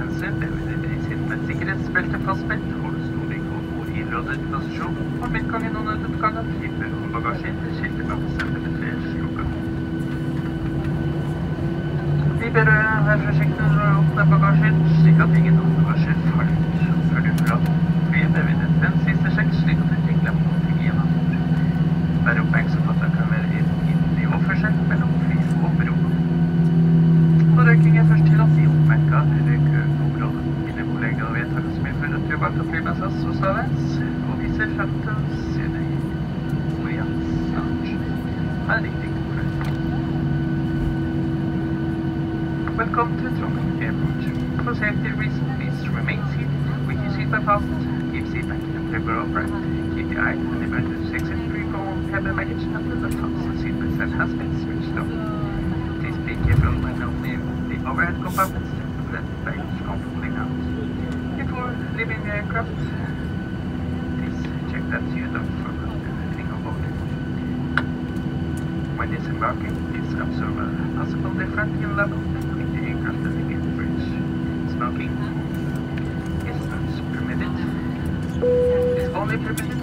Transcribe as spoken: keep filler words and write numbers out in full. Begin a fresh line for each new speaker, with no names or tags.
hensyn lever dere i sitt med sikkerhetsbelte fastspent, holder stoling og god innrådet posisjon, og midtgangen og nødutgangen slipper håndbagasje til skiltet med bestemt eller tre slukker. Vi ber dere være forsiktige når dere åpner bagasjen, slik at ingen håndbagasje faller ut. Før du forlater flyet ber vi deg den siste sjekk, slik at du ikke glemmer noe gjennom bord. Vær oppmerksom på at det kan være inne i oppførsel mellom fly og bro. Og røyking er først tillatt i oppmerket røykeområdet. Mine kollegaer og vedtaket som innfører at tilbake til fly med S A S og Stavens, og vi ser frem til å se deg på igjen snart. Ha en riktig god kveld. Welcome to Trondheim Airport. For safety reasons, please remain seated with your seatbelt fastened, keep seatback and paper upright, keep the eye on the emergency exit free from all cabin baggage until the fasten seatbelt set has been switched off. Please be careful when opening the overhead compartments to let baggage comfortably out. Before leaving the aircraft, please check that you don't forget anything on board. When disembarking, please observe a possible difference in level between the aircraft and the gate bridge. Smoking is not permitted. It's only permitted